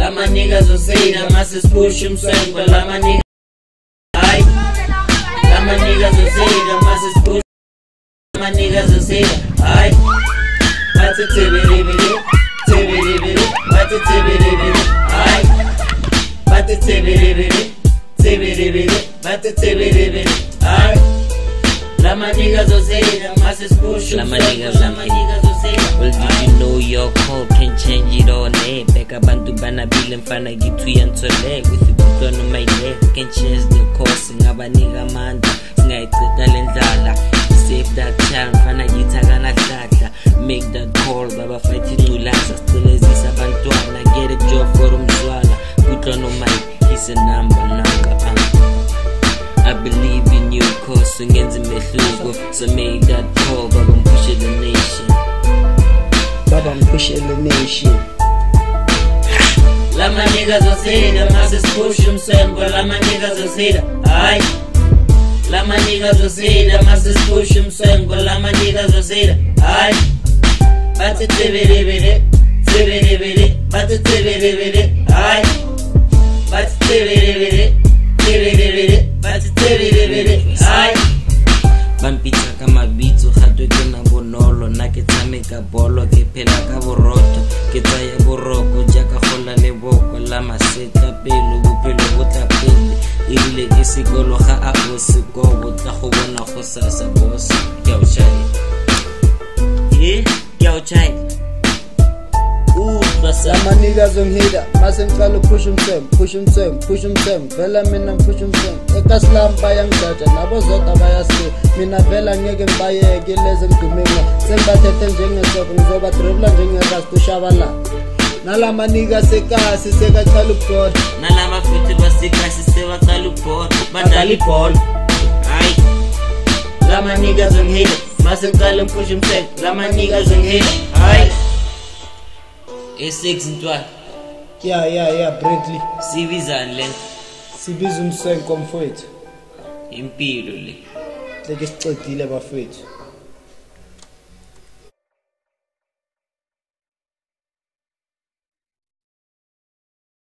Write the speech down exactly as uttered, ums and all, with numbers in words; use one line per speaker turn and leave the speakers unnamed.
Lama niggas will say that masses push himself, but lama niggas aye. Lama niggas will say that masses push. Lama niggas will say that aye. Bate tibiri biri, tibiri biri, bate tibiri biri, aye. Bate tibiri biri, tibiri biri, bate tibiri biri, aye. Lama niggas will say that masses push himself,
Lama niggas,
lama niggas will say that.
Well, did you know your code can change it all, eh? Beka bantu bana bill mfana gitu yantole. With the book on my neck, can change the course. Ngaba nigga manda, singayiqeda lendlala. Save that time, mfana yithaga nahlahla. Make that call, baba fight ingculaza. Sicilezisa abantwana, get a job for umzwala. Put on my, he's a number, number, uh. I believe in you, cause ungenza imehluko. So make that call, baba mpush the nation.
Baba push the nation.
Lama niggas will say that masses push himself, but lama niggas will say that aye. Lama niggas will say that masses push himself, but lama niggas will say that aye. Bate tibiri biri, tibiri biri, bate tibiri biri, aye. Bate tibiri biri, tibiri biri, bate tibiri biri, aye.
Bampitsa ka mabitso gato ke na bonolo na ke tshameka bolo ke phela ka boroto ke tsaya boroko jaaka gola le boko la maseta pelo bophelo bo tla pele ile ke sekolo ga a go sekobo tla go bona go sasa boss ke o chai eh ke o chai ooh basa
Lama niggas on hida, masen kalo push himself, push himself, push himself. Vela mina push himself. Eka slam bayang jaja, nabo zota bayasi. Mina vela ngeke ngibayeke leze ngidumela. Sembathethe njengesoko ngizoba dribbler njengeras kushabala. Nalama niggas ekasi seka chala ubhola.
nalama futhi basikasi sebaqala ubhola badlala ibhola hayi.
Lama niggas on hate, masen kalo push himself. Lama niggas on hate, aye.
E6 ntwana
Yeah, yeah, yeah, Bradley.
sibizani le
Sibiza umsenko mfowethu.
impilo le
Leke sicedile bafethu.